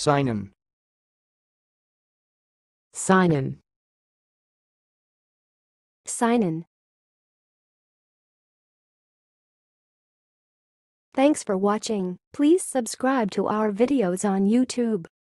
sinon, sinon, sinon. Thanks for watching. Please subscribe to our videos on YouTube.